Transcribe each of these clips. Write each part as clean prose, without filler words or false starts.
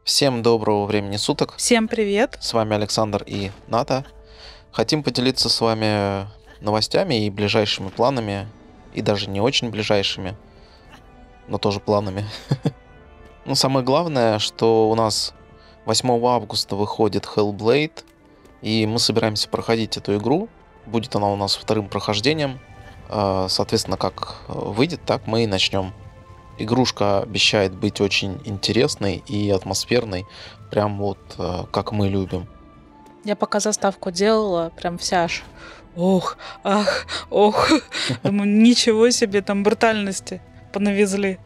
Всем доброго времени суток. Всем привет! С вами Александр и Ната. Хотим поделиться с вами новостями и ближайшими планами, и даже не очень ближайшими, но тоже планами. Ну, самое главное, что у нас 8 августа выходит Hellblade, и мы собираемся проходить эту игру. Будет она у нас вторым прохождением. Соответственно, как выйдет, так мы и начнем. Игрушка обещает быть очень интересной и атмосферной, прям вот как мы любим. Я пока заставку делала, прям вся аж ох, ах, ох. Думаю, ничего себе, там брутальности понавезли.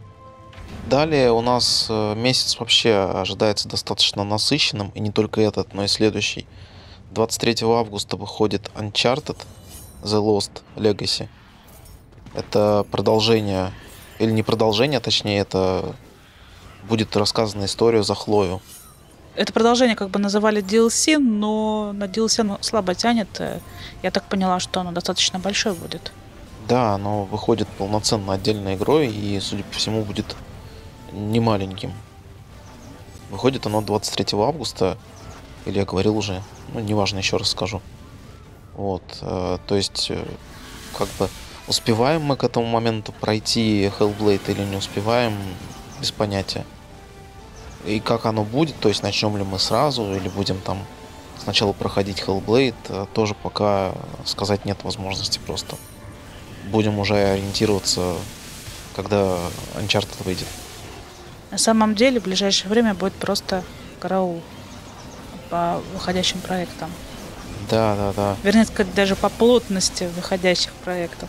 Далее у нас месяц вообще ожидается достаточно насыщенным, и не только этот, но и следующий. 23 августа выходит Uncharted The Lost Legacy. Это продолжение, или не продолжение, точнее, это будет рассказана история за Хлою. Это продолжение как бы называли DLC, но на DLC оно слабо тянет. Я так поняла, что оно достаточно большое будет. Да, оно выходит полноценно отдельной игрой и, судя по всему, будет не маленьким. Выходит оно 23 августа, или я говорил уже, ну, неважно, еще раз скажу. Вот, то есть, как бы, успеваем мы к этому моменту пройти Hellblade или не успеваем, без понятия. И как оно будет, то есть начнем ли мы сразу или будем там сначала проходить Hellblade, тоже пока сказать нет возможности просто. Будем уже ориентироваться, когда Uncharted выйдет. На самом деле в ближайшее время будет просто караул по выходящим проектам. Да. Вернее сказать, даже по плотности выходящих проектов.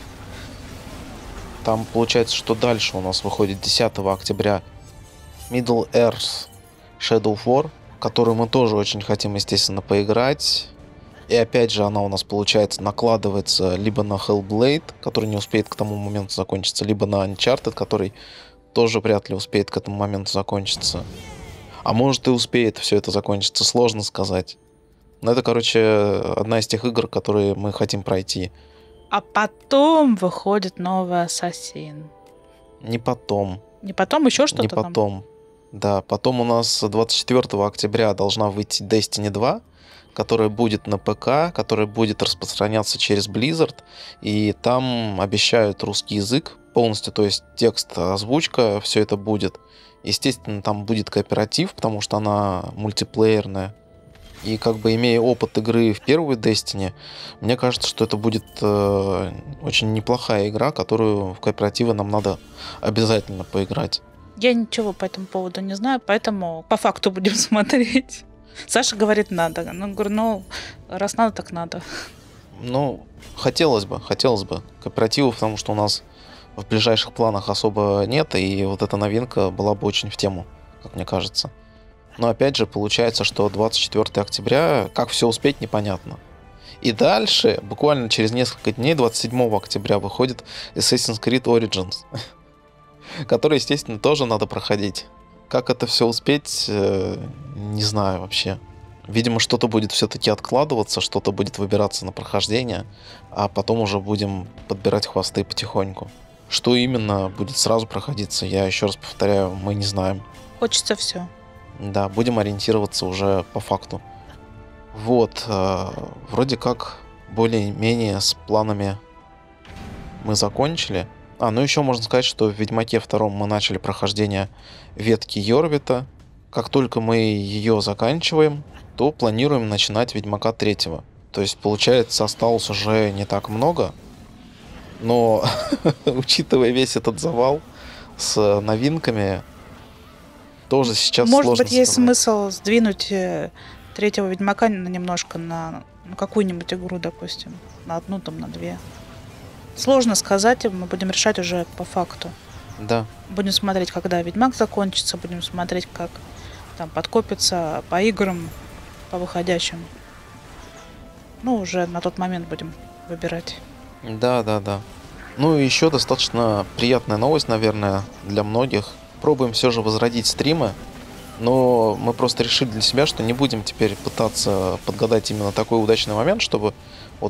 Там получается, что дальше у нас выходит 10 октября Middle Earth Shadow War, которую мы тоже очень хотим, естественно, поиграть. И опять же, она у нас, получается, накладывается либо на Hellblade, который не успеет к тому моменту закончиться, либо на Uncharted, который тоже вряд ли успеет к этому моменту закончиться. А может и успеет все это закончиться, сложно сказать. Но это, короче, одна из тех игр, которые мы хотим пройти. А потом выходит новый Ассасин. Не потом. Не потом еще что-то Не потом. Да, потом у нас 24 октября должна выйти Destiny 2, которая будет на ПК, которая будет распространяться через Blizzard, и там обещают русский язык полностью, то есть текст, озвучка, все это будет. Естественно, там будет кооператив, потому что она мультиплеерная. И как бы имея опыт игры в первую Destiny, мне кажется, что это будет очень неплохая игра, которую в кооперативе нам надо обязательно поиграть. Я ничего по этому поводу не знаю, поэтому по факту будем смотреть. Саша говорит, надо. Ну, говорю, ну, раз надо, так надо. Ну, хотелось бы кооперативу, потому что у нас в ближайших планах особо нет, и вот эта новинка была бы очень в тему, как мне кажется. Но опять же, получается, что 24 октября, как все успеть, непонятно. И дальше, буквально через несколько дней, 27 октября, выходит Assassin's Creed Origins, который, естественно, тоже надо проходить. Как это все успеть, не знаю вообще. Видимо, что-то будет все-таки откладываться, что-то будет выбираться на прохождение, а потом уже будем подбирать хвосты потихоньку. Что именно будет сразу проходиться, я еще раз повторяю, мы не знаем. Хочется все. Да, будем ориентироваться уже по факту. Вот, вроде как более-менее с планами мы закончили. Ну еще можно сказать, что в Ведьмаке 2 мы начали прохождение ветки Йорвита. Как только мы ее заканчиваем, то планируем начинать Ведьмака 3. То есть, получается, осталось уже не так много. Но, учитывая весь этот завал с новинками, тоже сейчас Может сложно быть, есть сказать. смысл сдвинуть третьего Ведьмака немножко на какую-нибудь игру, допустим. На одну, там, на две. Сложно сказать, мы будем решать уже по факту. Да. Будем смотреть, когда Ведьмак закончится, будем смотреть, как там подкопится по играм, по выходящим. Ну, уже на тот момент будем выбирать. Да. Ну и еще достаточно приятная новость, наверное, для многих. Пробуем все же возродить стримы, но мы просто решили для себя, что не будем теперь пытаться подгадать именно такой удачный момент, чтобы вот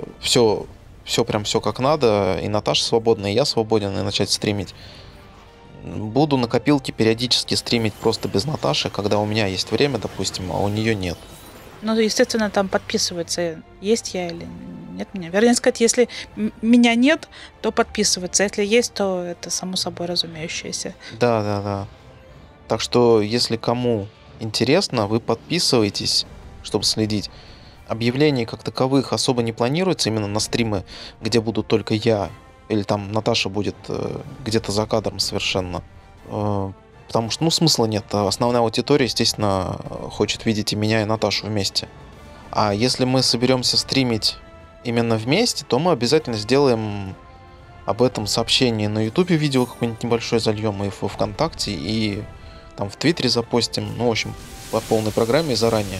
все прям все как надо, и Наташа свободна, и я свободен, и начать стримить. Буду на копилке периодически стримить просто без Наташи, когда у меня есть время, допустим, а у нее нет. Ну, естественно, там подписывается, есть я или нет меня. Вернее сказать, если меня нет, то подписывается. Если есть, то это само собой разумеющееся. Да, да, да. Так что, если кому интересно, вы подписывайтесь, чтобы следить. Объявлений как таковых особо не планируется именно на стримы, где буду только я, или там Наташа будет где-то за кадром совершенно. Потому что, ну, смысла нет. Основная аудитория, естественно, хочет видеть и меня, и Наташу вместе. А если мы соберемся стримить именно вместе, то мы обязательно сделаем об этом сообщение на Ютубе, видео какое-нибудь небольшое зальем, и во ВКонтакте, и там в Твиттере запостим. Ну, в общем, по полной программе заранее.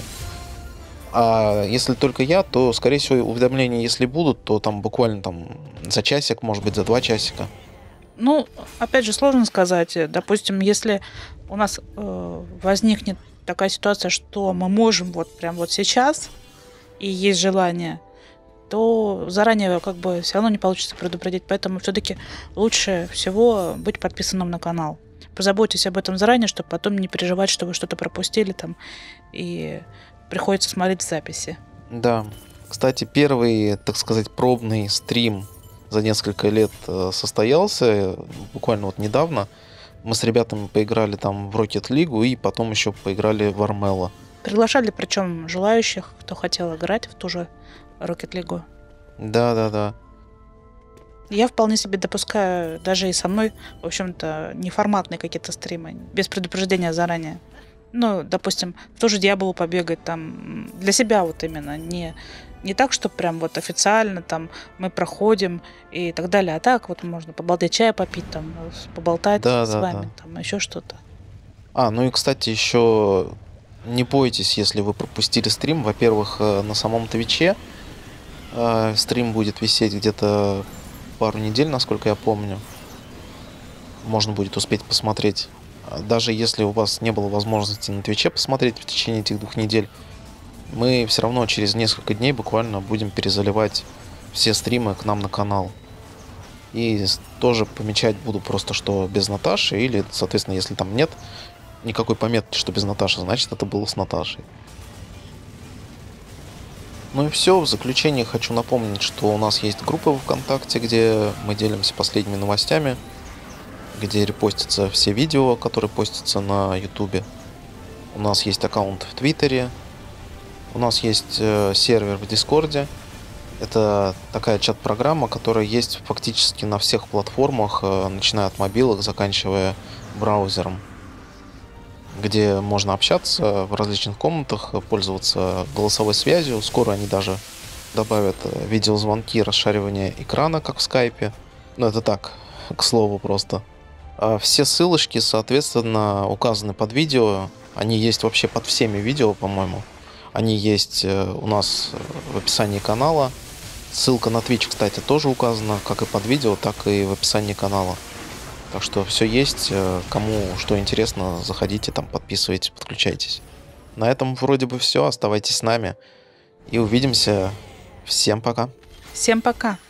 А если только я, то, скорее всего, уведомления, если будут, то там буквально там за часик, может быть, за 2 часика. Ну, опять же, сложно сказать. Допустим, если у нас возникнет такая ситуация, что мы можем вот прям вот сейчас, и есть желание, то заранее как бы все равно не получится предупредить. Поэтому все-таки лучше всего быть подписанным на канал. Позаботьтесь об этом заранее, чтобы потом не переживать, что вы что-то пропустили там, и приходится смотреть записи. Да. Кстати, первый, так сказать, пробный стрим за несколько лет состоялся буквально вот недавно. Мы с ребятами поиграли там в Rocket League и потом еще поиграли в Армело. Приглашали, причем желающих, кто хотел играть в ту же Rocket League. Да, да, да. Я вполне себе допускаю даже и со мной, в общем-то, неформатные какие-то стримы, без предупреждения заранее. Ну, допустим, в ту же Диаболу побегать там для себя вот именно, не так, что прям вот официально там мы проходим и так далее, а так вот можно поболтать, чай попить, там, поболтать Да, с да, вами, да. там, еще что-то. Ну и, кстати, еще не бойтесь, если вы пропустили стрим. Во-первых, на самом Твиче стрим будет висеть где-то пару недель, насколько я помню. Можно будет успеть посмотреть. Даже если у вас не было возможности на Твиче посмотреть в течение этих 2 недель, мы все равно через несколько дней буквально будем перезаливать все стримы к нам на канал. И тоже помечать буду просто, что без Наташи, или, соответственно, если там нет никакой пометки, что без Наташи, значит, это было с Наташей. Ну и все. В заключение хочу напомнить, что у нас есть группа в ВКонтакте, где мы делимся последними новостями, где репостятся все видео, которые постятся на Ютубе. У нас есть аккаунт в Твиттере. У нас есть сервер в Дискорде. Это такая чат-программа, которая есть фактически на всех платформах, начиная от мобилок, заканчивая браузером, где можно общаться в различных комнатах, пользоваться голосовой связью. Скоро они даже добавят видеозвонки, расшаривание экрана, как в скайпе. Ну, это так, к слову просто. Все ссылочки, соответственно, указаны под видео. Они есть вообще под всеми видео, по-моему. Они есть у нас в описании канала. Ссылка на Twitch, кстати, тоже указана, как и под видео, так и в описании канала. Так что все есть. Кому что интересно, заходите там, подписывайтесь, подключайтесь. На этом вроде бы все. Оставайтесь с нами. И увидимся. Всем пока. Всем пока!